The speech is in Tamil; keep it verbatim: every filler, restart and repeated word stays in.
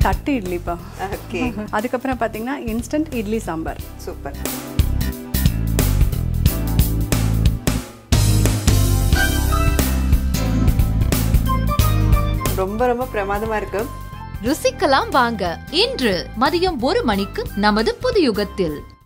தட்டு இட்லிப்பா. ஓகே. அதுக்கப்புறம் பார்த்தீங்கன்னா இன்ஸ்டன்ட் இட்லி சாம்பார். சூப்பர். ரொம்ப ரொம்ப பிரமாதமா இருக்கு. ருசிக்கலாம் வாங்க. இன்று மதியம் ஒரு மணிக்கு நமது புது யுகத்தில்.